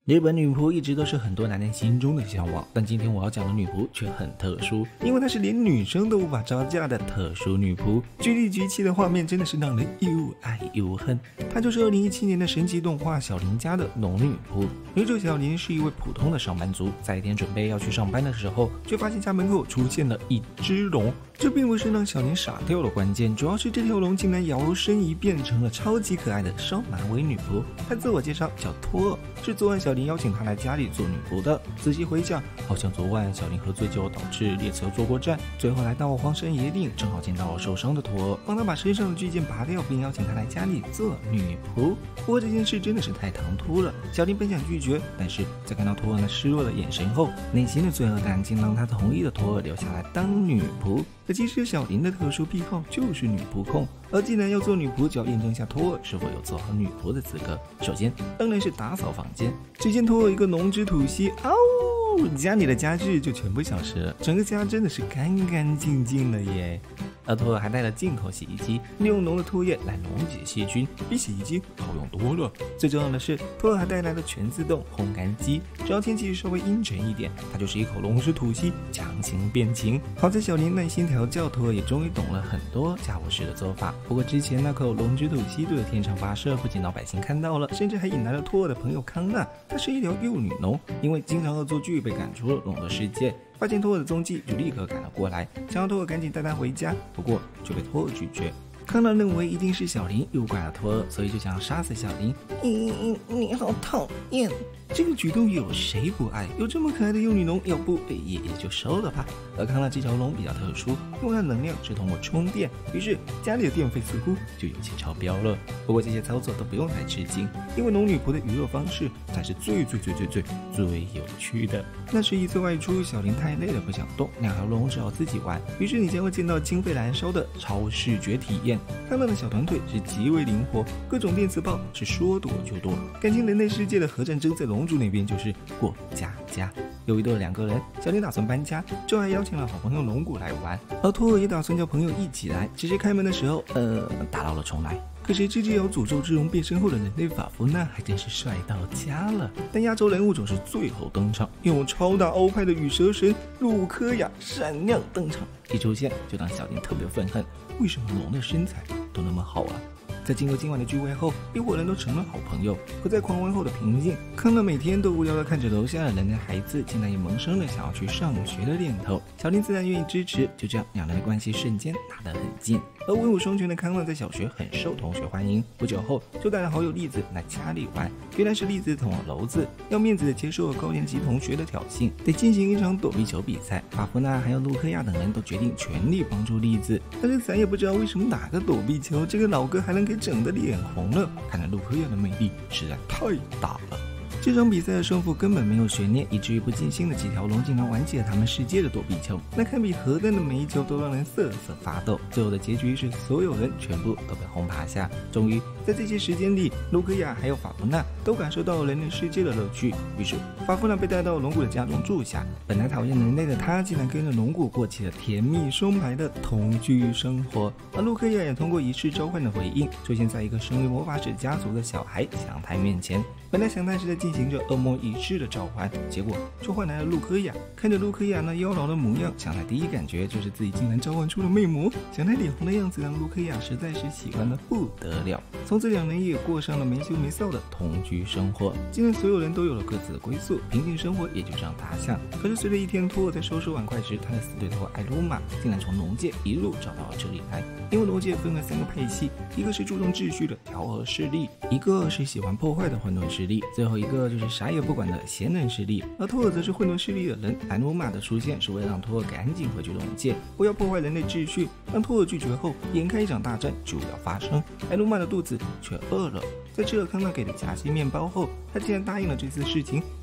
日本女仆一直都是很多男人心中的向往，但今天我要讲的女仆却很特殊，因为她是连女生都无法招架的特殊女仆。巨力举起的画面真的是让人又爱又恨。她就是2017年的神奇动画《小林家的龙女仆》。女主小林是一位普通的上班族，在一天准备要去上班的时候，却发现家门口出现了一只龙。这并不是让小林傻掉的关键，主要是这条龙竟然摇身一变成了超级可爱的双马尾女仆。她自我介绍叫托尔，是昨晚小林邀请她来家里做女仆的。仔细回想，好像昨晚小林喝醉酒导致列车坐过站，最后来到荒山野岭，正好见到受伤的托尔，帮他把身上的巨剑拔掉，并邀请他来家里做女仆。不过这件事真的是太唐突了，小林本想拒绝，但是在看到托尔那失落的眼神后，内心的罪恶感竟让他同意了托尔留下来当女仆。可其实小林的特殊癖好就是女仆控，而既然要做女仆，就要验证下托尔是否有做好女仆的资格。首先当然是打扫房间，只见托尔一个浓之吐息，家里的家具就全部消失了，整个家真的是干干净净了耶。而托尔还带了进口洗衣机，利用龙的唾液来溶解细菌，比洗衣机好用多了。最重要的是，托尔还带来了全自动烘干机，只要天气稍微阴沉一点，它就是一口龙之吐息，强行变情。好在小林耐心调教，托尔也终于懂了很多家务事的做法。不过之前那口龙之吐息对着天上发射，不仅老百姓看到了，甚至还引来了托尔的朋友康纳。她是一条幼女龙，因为经常恶作剧被赶出了龙的世界。发现托尔的踪迹，就立刻赶了过来，想要托尔赶紧带他回家，不过却被托尔拒绝。康纳认为一定是小林诱拐了托尔，所以就想要杀死小林。你好讨厌！这个举动有谁不爱？有这么可爱的幼女龙，要不也就收了吧。而康纳这条龙比较特殊，因为它能量是通过充电，于是家里的电费似乎就有些超标了。不过这些操作都不用太吃惊，因为龙女仆的娱乐方式才是最有趣的。那是一次外出，小林太累了不想动，两条龙只好自己玩，于是你将会见到经费燃烧的超视觉体验。康纳的小团腿是极为灵活，各种电磁炮是说躲就躲。感情人类世界的核战争在龙族那边就是过家家。有一对2个人，小林打算搬家，就还邀请了好朋友龙骨来玩，而托尔也打算叫朋友一起来，只是开门的时候打扰了重来。可谁知有诅咒之龙变身后的人类法夫纳还真是帅到家了。但压轴人物总是最后登场，用超大欧派的羽蛇神路科亚闪亮登场，一出现就让小林特别愤恨，为什么龙的身材都那么好啊？在经过今晚的聚会后，一伙人都成了好朋友。可在狂欢后的平静，康纳每天都无聊地看着楼下的人类孩子，竟然也萌生了想要去上学的念头。小林自然愿意支持，就这样两人的关系瞬间打得很近。而文武双全的康纳在小学很受同学欢迎，不久后就带了好友栗子来家里玩。原来是栗子捅了娄子，要面子的接受了高年级同学的挑衅，得进行一场躲避球比赛。法夫纳还有路科亚等人都决定全力帮助栗子，但是咱也不知道为什么打个躲避球，这个老哥还能给整得脸红了。看来路科亚的魅力实在太大了。这场比赛的胜负根本没有悬念，以至于不尽兴的几条龙竟然玩起了他们世界的躲避球，那堪比核弹的每一球都让人瑟瑟发抖。最后的结局是所有人全部都被轰趴下。终于在这些时间里，卢科亚还有法夫纳都感受到人类世界的乐趣，于是法夫纳被带到龙骨的家中住下。本来讨厌人类的他，竟然跟着龙骨过起了甜蜜松排的同居生活。而卢科亚也通过仪式召唤的回应，出现在一个身为魔法使家族的小孩祥太面前。本来祥太是在进行着恶魔仪式的召唤，结果就换来了路科亚。看着路科亚那妖娆的模样，祥太第一感觉就是自己竟然召唤出了魅魔。祥太脸红的样子让路科亚实在是喜欢的不得了。从此两人也过上了没羞没臊的同居生活。既然所有人都有了各自的归宿，平静生活也就这样打响。可是随着一天托尔在收拾碗筷时，他的死对头艾鲁玛竟然从龙界一路找到了这里来。因为龙界分了3个派系，一个是注重秩序的调和势力，一个是喜欢破坏的混沌势力，最后一个就是啥也不管的闲人势力。而托尔则是混沌势力的人。艾鲁玛的出现是为了让托尔赶紧回去龙界，不要破坏人类秩序。让托尔拒绝后，眼看一场大战就要发生，艾鲁玛的肚子却饿了。在吃了康纳给的夹心面包后，他竟然答应了这次事情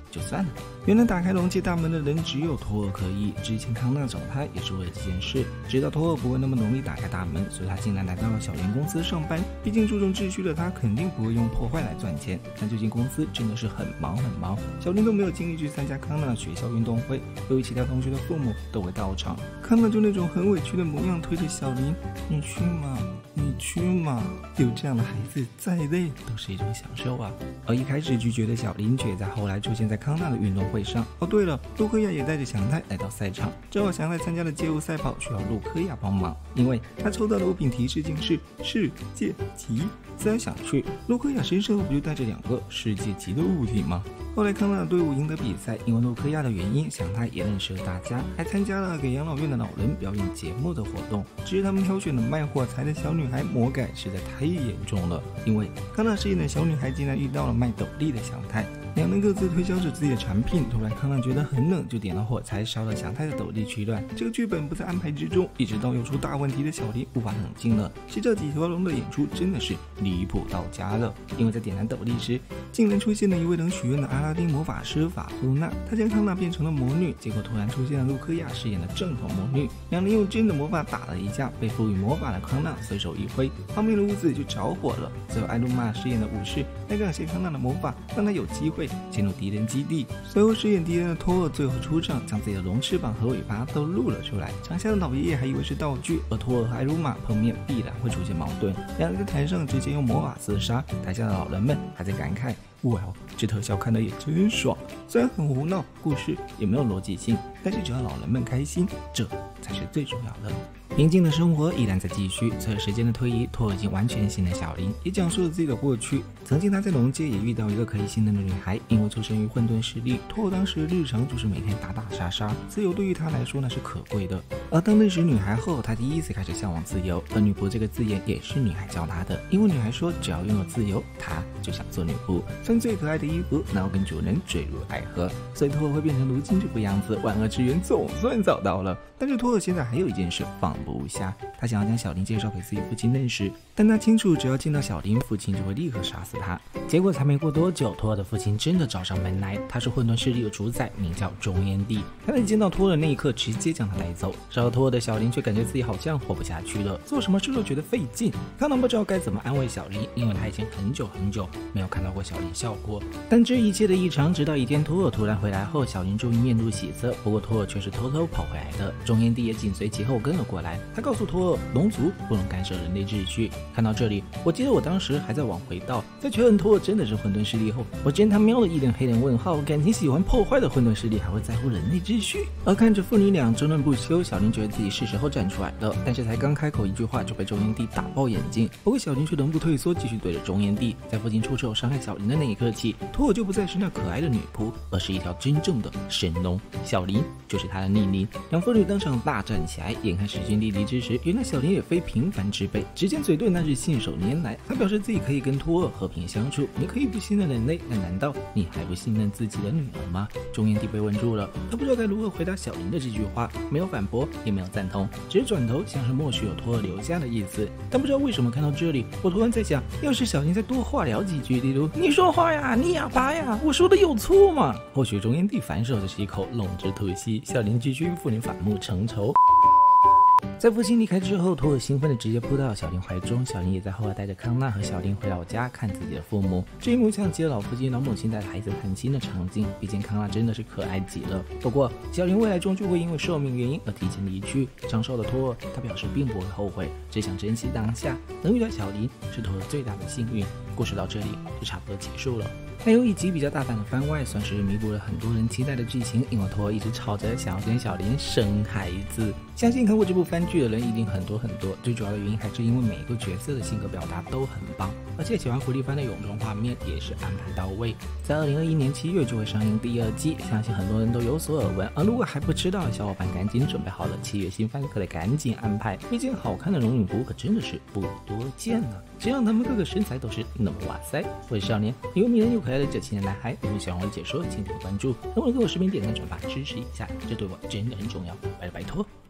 就算了。原来打开龙界大门的人只有托尔可以，之前康纳找他也是为了这件事，知道托尔不会那么容易打开大门，所以他竟然来到了小林公司上班。毕竟注重秩序的他肯定不会用破坏来赚钱，但最近公司真的是很忙，小林都没有精力去参加康纳的学校运动会，由于其他同学的父母都会到场。康纳就那种很委屈的模样，推着小林，你去嘛，有这样的孩子，再累都是一种享受啊。而一开始拒绝的小林却在后来出现在康纳的运动会上。哦对了，陆克亚也带着祥太来到赛场，正好祥太参加了街舞赛跑，需要陆克亚帮忙，因为他抽到的物品提示竟是世界级。思来想去，陆克亚身上不就带着2个世界级的物体吗？后来康纳的队伍赢得比赛，因为陆克亚的原因，祥太也认识了大家，还参加了给养老院的老人表演节目的活动。只是他们挑选的卖火柴的小女孩魔改实在太严重了，因为康纳饰演的小女孩竟然遇到了卖斗笠的祥太，两人各自推销着自己的产品。突然康纳觉得很冷，就点了火柴烧了祥太的斗笠取暖。这个剧本不在安排之中，一直到有出大问题的小林无法冷静了。谁知道几条龙的演出真的是离谱到家了，因为在点燃斗笠时，竟然出现了一位能许愿的阿拉丁魔法师法苏娜，她将康纳变成了魔女，结果突然出现了陆克亚饰演的正统魔女，两人用真的魔法打了一架，被赋予魔法的康纳随手一挥，旁边的屋子就着火了。最后艾露玛饰演的武士来感谢康纳的魔法，让他有机会进入敌人基地。随后饰演敌人的托尔最后出场，将自己的龙翅膀和尾巴都露了出来。场下的老爷爷还以为是道具，而托尔和艾露玛碰面必然会出现矛盾，两人在台上直接用魔法厮杀。台下的老人们还在感慨，哇，这特效看得也真爽。虽然很胡闹，故事也没有逻辑性，但是只要老人们开心，这才是最重要的。平静的生活依然在继续，随着时间的推移，托尔已经完全信任小林，也讲述了自己的过去。曾经他在龙界也遇到一个可以信任的女孩，因为出生于混沌势力，托尔当时的日常就是每天打打杀杀，自由对于他来说那是可贵的。而当认识女孩后，他第一次开始向往自由，而女仆这个字眼也是女孩教他的，因为女孩说只要拥有自由，她就想做女仆，穿最可爱的衣服，然后跟主人坠入爱河，所以托尔会变成如今这副样子。万恶之源总算找到了，但是托尔现在还有一件事放不下，他想要将小林介绍给自己父亲认识，但他清楚只要见到小林，父亲就会立刻杀死他。结果才没过多久，托尔的父亲真的找上门来，他是混沌势力的主宰，名叫中烟帝。他在见到托尔的那一刻直接将他带走，杀了托尔的小林却感觉自己好像活不下去了，做什么事都觉得费劲。康纳不知道该怎么安慰小林，因为他已经很久没有看到过小林笑过。但这一切的异常直到一天托尔突然回来后，小林终于面露喜色，不过托尔却是偷偷跑回来的。中烟帝也紧随其后跟了过来，他告诉托尔，龙族不能干涉人类秩序。看到这里，我记得我当时还在往回倒，在确认托尔真的是混沌势力后，我真他瞄了一脸黑人问号，感情喜欢破坏的混沌势力还会在乎人类秩序？而看着父女俩争论不休，小林觉得自己是时候站出来了，但是才刚开口一句话就被中烟帝打爆眼睛。不过小林却仍不退缩，继续对着中烟帝。在父亲出手伤害小林的那一刻起，托尔就不再是那可爱的女仆，而是一条真正的神龙，小林就是他的逆鳞。两父女当场大战起来，眼看势均力敌之时，原来小林也非平凡之辈，只见嘴遁那日信手拈来。他表示自己可以跟托尔和平相处，你可以不信任人类，但难道你还不信任自己的女儿吗？中烟帝被问住了，他不知道该如何回答小林的这句话，没有反驳，也没有赞同，只是转头像是默许有托尔留下的意思。但不知道为什么看到这里，我突然在想，要是小林再多话聊几句，例如你说话呀，你哑巴呀，我说的有错吗？或许中烟帝反手就是一口龙之吐息，小林继续父女反目成仇。在父亲离开之后，托尔兴奋地直接扑到小林怀中，小林也在后来带着康纳和小林回老家看自己的父母。这一幕像极了老父亲老母亲带着孩子探亲的场景，毕竟康纳真的是可爱极了。不过小林未来终究会因为寿命原因而提前离去，长寿的托尔他表示并不会后悔，只想珍惜当下，能遇到小林是托尔最大的幸运。故事到这里就差不多结束了。还有一集比较大胆的番外，算是弥补了很多人期待的剧情，因为托尔一直吵着想要跟小林生孩子。相信看过这部番剧的人一定很多，最主要的原因还是因为每一个角色的性格表达都很棒，而且喜欢福利番的泳装画面也是安排到位。在2021年7月就会上映第2季，相信很多人都有所耳闻，而如果还不知道的小伙伴赶紧准备好了7月新番可得赶紧安排，毕竟好看的龙女仆可真的是不多见了，谁让他们各个身材都是那么哇塞。我是少年，又迷人又可爱的9青年男孩，如果喜欢我的解说请点个关注，能不能给我视频点赞转发支持一下，这对我真的很重要，拜托。